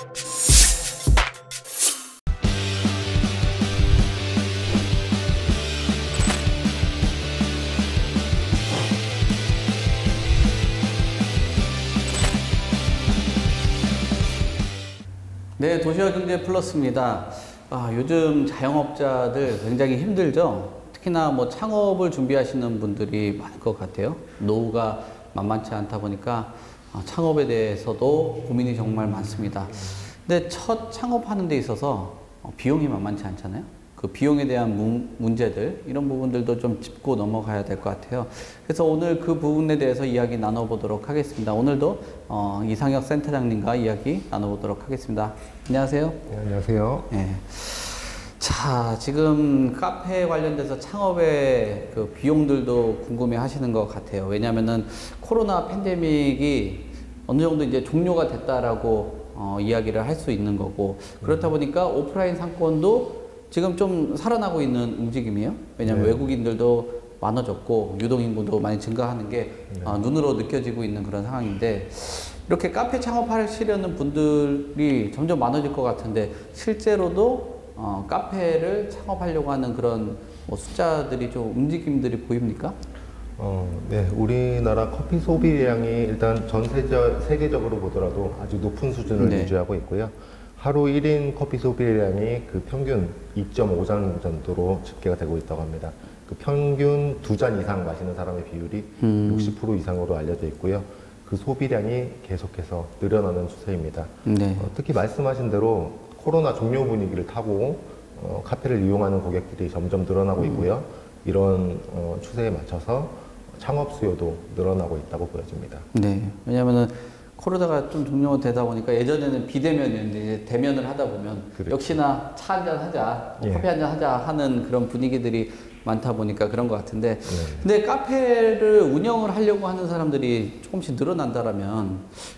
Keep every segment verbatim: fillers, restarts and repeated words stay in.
네, 도시화경제 플러스입니다. 아, 요즘 자영업자들 굉장히 힘들죠. 특히나 뭐 창업을 준비하시는 분들이 많을 것 같아요. 노후가 만만치 않다 보니까 창업에 대해서도 고민이 정말 많습니다. 근데 첫 창업하는 데 있어서 비용이 만만치 않잖아요. 그 비용에 대한 문, 문제들, 이런 부분들도 좀 짚고 넘어가야 될 것 같아요. 그래서 오늘 그 부분에 대해서 이야기 나눠보도록 하겠습니다. 오늘도 어, 이상혁 센터장님과 이야기 나눠보도록 하겠습니다. 안녕하세요. 네, 안녕하세요. 네. 자, 지금 카페 관련돼서 창업의 그 비용들도 궁금해 하시는 것 같아요. 왜냐면은 코로나 팬데믹이 어느 정도 이제 종료가 됐다라고 어, 이야기를 할 수 있는 거고, 그렇다 보니까 오프라인 상권도 지금 좀 살아나고 있는 움직임이에요. 왜냐하면 네. 외국인들도 많아졌고 유동인구도 많이 증가하는 게 네. 어, 눈으로 느껴지고 있는 그런 상황인데, 이렇게 카페 창업하시려는 분들이 점점 많아질 것 같은데 실제로도 어, 카페를 창업하려고 하는 그런 뭐 숫자들이 좀 움직임들이 보입니까? 어, 네, 우리나라 커피 소비량이 일단 전 세계, 세계적으로 보더라도 아주 높은 수준을 네. 유지하고 있고요. 하루 일 인 커피 소비량이 그 평균 이 점 오 잔 정도로 집계가 되고 있다고 합니다. 그 평균 두 잔 이상 마시는 사람의 비율이 음. 육십 퍼센트 이상으로 알려져 있고요. 그 소비량이 계속해서 늘어나는 추세입니다. 네. 어, 특히 말씀하신 대로 코로나 종료 분위기를 타고 어, 카페를 이용하는 고객들이 점점 늘어나고 있고요. 음. 이런 어, 추세에 맞춰서 창업 수요도 늘어나고 있다고 보여집니다. 네, 왜냐하면은 코로나가 좀 종료가 되다 보니까 예전에는 비대면이었는데 이제 대면을 하다 보면 그렇죠. 역시나 차 한잔 하자, 예. 커피 한잔 하자 하는 그런 분위기들이 많다 보니까 그런 것 같은데, 네. 근데 카페를 운영을 하려고 하는 사람들이 조금씩 늘어난다라면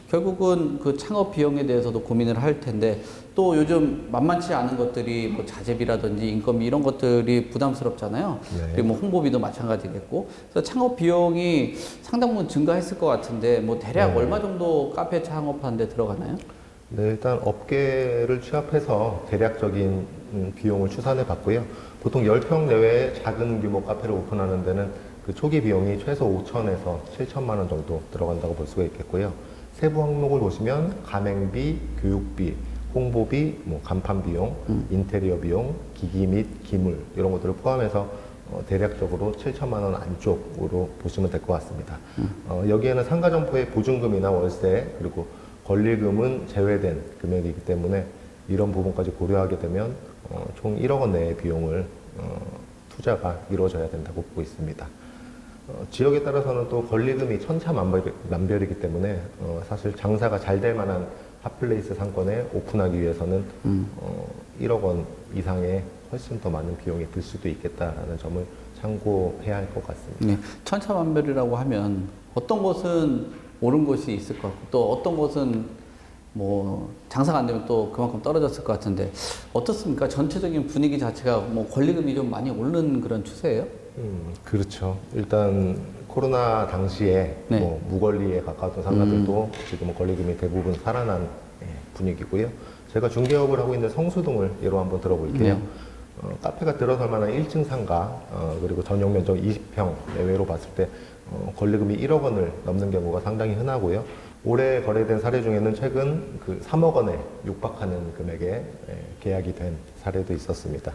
결국은 그 창업 비용에 대해서도 고민을 할 텐데, 또 요즘 만만치 않은 것들이 뭐 자재비라든지 인건비 이런 것들이 부담스럽잖아요. 네. 그리고 뭐 홍보비도 마찬가지겠고, 그래서 창업 비용이 상당 부분 증가했을 것 같은데 뭐 대략 네. 얼마 정도 카페 창업하는 데 들어가나요? 네, 일단 업계를 취합해서 대략적인 비용을 추산해 봤고요. 보통 십 평 내외의 작은 규모 카페를 오픈하는 데는 그 초기 비용이 최소 오천에서 칠천만 원 정도 들어간다고 볼 수가 있겠고요. 세부 항목을 보시면 가맹비, 교육비, 홍보비, 뭐 간판 비용, 음. 인테리어 비용, 기기 및 기물 이런 것들을 포함해서 어, 대략적으로 칠천만 원 안쪽으로 보시면 될 것 같습니다. 음. 어, 여기에는 상가점포의 보증금이나 월세 그리고 권리금은 제외된 금액이기 때문에 이런 부분까지 고려하게 되면 어, 총 일억 원 내의 비용을 어, 투자가 이루어져야 된다고 보고 있습니다. 어, 지역에 따라서는 또 권리금이 천차만별이기 때문에 어, 사실 장사가 잘 될 만한 핫플레이스 상권에 오픈하기 위해서는 음. 어, 일억 원 이상의 훨씬 더 많은 비용이 들 수도 있겠다라는 점을 참고해야 할 것 같습니다. 네, 천차만별이라고 하면 어떤 곳은 오른 곳이 있을 것 같고 또 어떤 곳은 뭐 장사가 안 되면 또 그만큼 떨어졌을 것 같은데 어떻습니까? 전체적인 분위기 자체가 뭐 권리금이 좀 많이 오르는 그런 추세예요? 음, 그렇죠. 일단 코로나 당시에 네. 뭐 무권리에 가까웠던 상가들도 음. 지금은 권리금이 대부분 살아난 분위기고요. 제가 중개업을 하고 있는 성수동을 예로 한번 들어볼게요. 네. 어, 카페가 들어설 만한 일 층 상가 어, 그리고 전용 면적 이십 평 내외로 봤을 때 어, 권리금이 일억 원을 넘는 경우가 상당히 흔하고요. 올해 거래된 사례 중에는 최근 그 삼억 원에 육박하는 금액에 예, 계약이 된 사례도 있었습니다.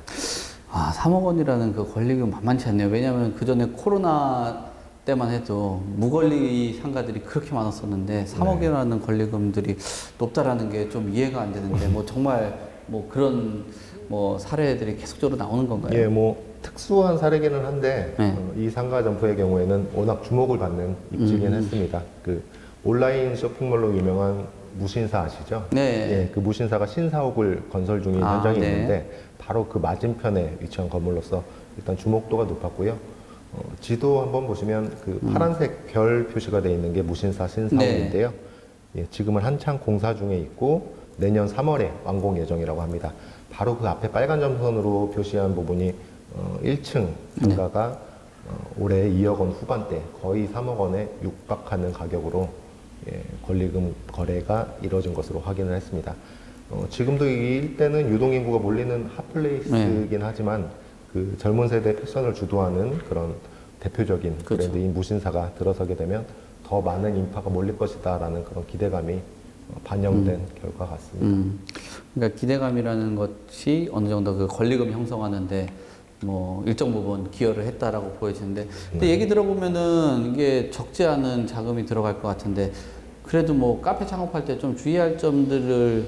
아, 삼억 원이라는 그 권리금 만만치 않네요. 왜냐하면 그 전에 코로나 때만 해도 무권리 상가들이 그렇게 많았었는데 삼억이라는 네. 권리금들이 높다라는 게 좀 이해가 안 되는데 뭐 정말 뭐 그런 뭐 사례들이 계속적으로 나오는 건가요? 예, 뭐 특수한 사례기는 한데 네. 어, 이 상가 점포의 경우에는 워낙 주목을 받는 입지긴 음. 했습니다. 그 온라인 쇼핑몰로 유명한 무신사 아시죠? 네. 예, 그 무신사가 신사옥을 건설 중인 아, 현장이 네. 있는데 바로 그 맞은편에 위치한 건물로서 일단 주목도가 높았고요. 어, 지도 한번 보시면 그 음. 파란색 별 표시가 되어 있는 게 무신사 신사옥인데요. 네. 예, 지금은 한창 공사 중에 있고 내년 삼월에 완공 예정이라고 합니다. 바로 그 앞에 빨간 점선으로 표시한 부분이 어, 일 층 상가가 네. 어, 올해 이억 원 후반대 거의 삼억 원에 육박하는 가격으로 예, 권리금 거래가 이루어진 것으로 확인을 했습니다. 어, 지금도 이 일대는 유동인구가 몰리는 핫플레이스이긴 네. 하지만 그 젊은 세대 패션을 주도하는 그런 대표적인 그렇죠. 브랜드인 무신사가 들어서게 되면 더 많은 인파가 몰릴 것이다라는 그런 기대감이 반영된 음. 결과 같습니다. 음. 그러니까 기대감이라는 것이 어느 정도 그 권리금 형성하는데 뭐 일정 부분 기여를 했다라고 보여지는데, 근데 네. 얘기 들어보면은 이게 적지 않은 자금이 들어갈 것 같은데, 그래도 뭐 카페 창업할 때 좀 주의할 점들을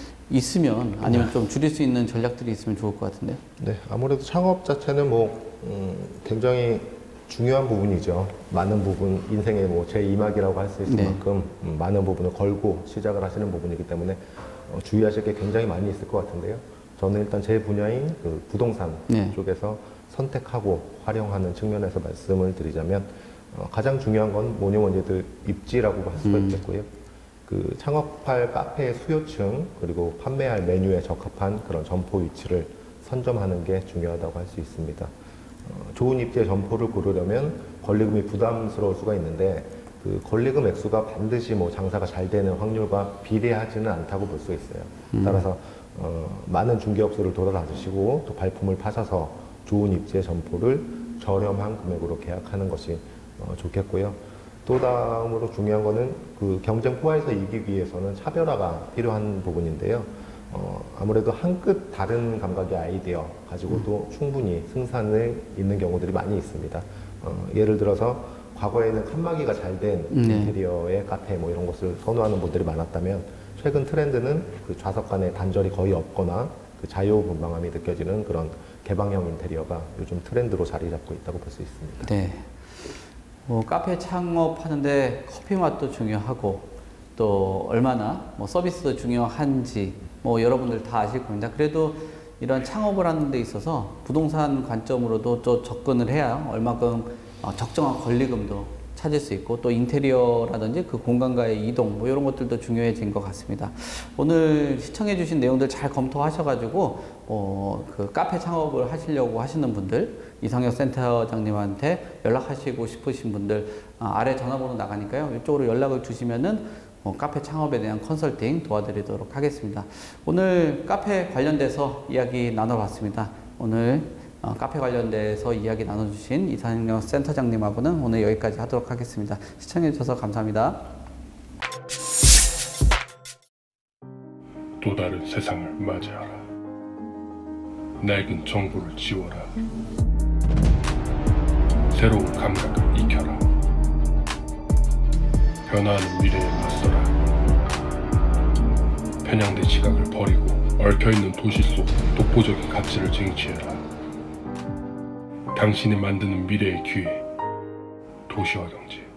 있으면 아니면 네. 좀 줄일 수 있는 전략들이 있으면 좋을 것 같은데요. 네, 아무래도 창업 자체는 뭐 음, 굉장히 중요한 부분이죠. 많은 부분, 인생의 뭐 제이막이라고 할 수 있을 네. 만큼 음, 많은 부분을 걸고 시작을 하시는 부분이기 때문에 어, 주의하실 게 굉장히 많이 있을 것 같은데요. 저는 일단 제 분야인 그 부동산 네. 쪽에서 선택하고 활용하는 측면에서 말씀을 드리자면 어, 가장 중요한 건 모니먼니들 입지라고 할 수가 음. 있겠고요. 그 창업할 카페의 수요층 그리고 판매할 메뉴에 적합한 그런 점포 위치를 선점하는 게 중요하다고 할 수 있습니다. 어, 좋은 입지의 점포를 고르려면 권리금이 부담스러울 수가 있는데 그 권리금 액수가 반드시 뭐 장사가 잘 되는 확률과 비례하지는 않다고 볼 수 있어요. 음. 따라서 어, 많은 중개업소를 돌아다니시고 또 발품을 파셔서 좋은 입지의 점포를 저렴한 금액으로 계약하는 것이 어, 좋겠고요. 또 다음으로 중요한 거는 그 경쟁 포화에서 이기기 위해서는 차별화가 필요한 부분인데요. 어, 아무래도 한 끗 다른 감각의 아이디어 가지고도 음. 충분히 승산을 잇는 경우들이 많이 있습니다. 어, 예를 들어서 과거에는 칸막이가 잘 된 네. 인테리어의 카페 뭐 이런 것을 선호하는 분들이 많았다면 최근 트렌드는 그 좌석 간의 단절이 거의 없거나 그 자유분방함이 느껴지는 그런 개방형 인테리어가 요즘 트렌드로 자리 잡고 있다고 볼 수 있습니다. 네. 뭐 카페 창업하는데 커피 맛도 중요하고 또 얼마나 뭐 서비스도 중요한지 뭐 여러분들 다 아실 겁니다. 그래도 이런 창업을 하는 데 있어서 부동산 관점으로도 또 접근을 해야 얼마큼 적정한 권리금도 찾을 수 있고 또 인테리어라든지 그 공간과의 이동 뭐 이런 것들도 중요해진 것 같습니다. 오늘 시청해 주신 내용들 잘 검토하셔가지고 어, 그 카페 창업을 하시려고 하시는 분들, 이상혁 센터장님한테 연락하시고 싶으신 분들 아, 아래 전화번호 나가니까요. 이쪽으로 연락을 주시면은 어, 카페 창업에 대한 컨설팅 도와드리도록 하겠습니다. 오늘 카페 관련돼서 이야기 나눠봤습니다. 오늘 어, 카페 관련돼서 이야기 나눠주신 이상혁 센터장님하고는 오늘 여기까지 하도록 하겠습니다. 시청해주셔서 감사합니다. 또 다른 세상을 맞이하라. 낡은 정보를 지워라. 새로운 감각을 익혀라. 변화하는 미래에 맞서라. 편향된 시각을 버리고 얽혀있는 도시 속 독보적인 가치를 쟁취해라. 당신이 만드는 미래의 기회, 도시화 경제.